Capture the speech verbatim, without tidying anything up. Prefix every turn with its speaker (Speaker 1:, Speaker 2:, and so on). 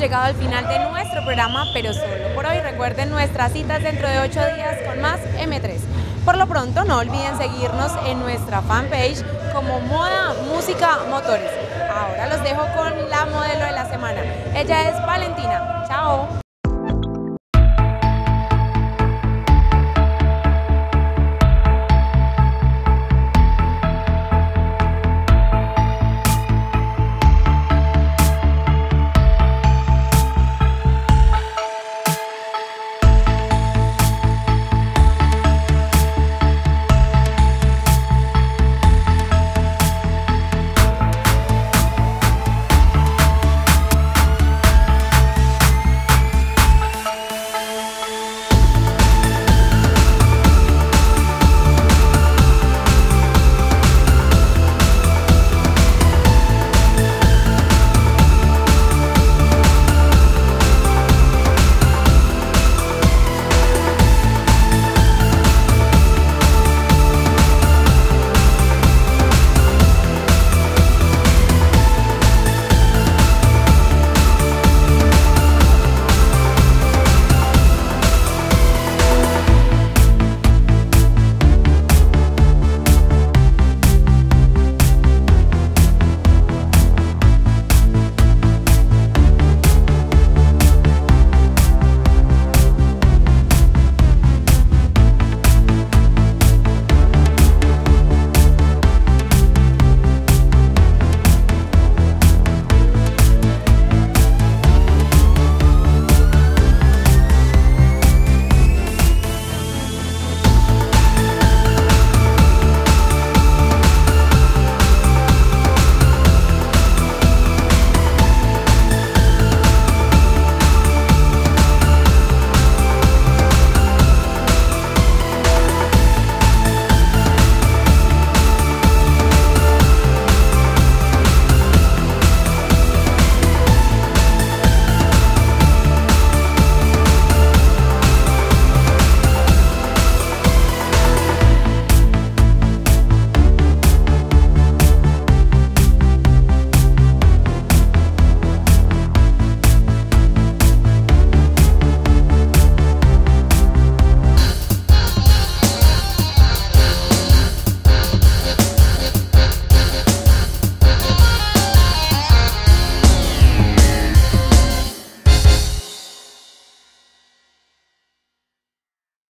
Speaker 1: llegado al final de nuestro programa, pero solo por hoy. Recuerden nuestras citas dentro de ocho días con más eme tres. Por lo pronto, no olviden seguirnos en nuestra fanpage como Moda, Música, Motores. Ahora los dejo con la modelo de la semana. Ella es Valentina. Chao.